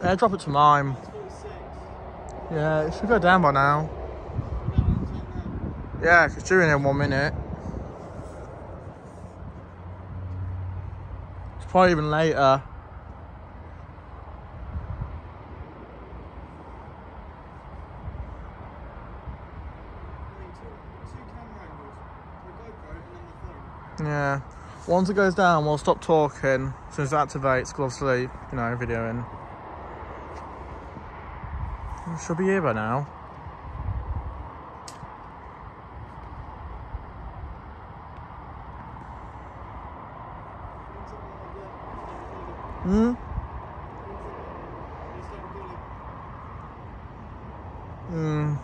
Yeah, drop it to mine. Yeah, it should go down by now. Yeah, it's due in 1 minute. It's probably even later. Yeah. Once it goes down, we'll stop talking. As soon as it activates, because obviously, you know, videoing. It should be here by now. Hmm? Hmm.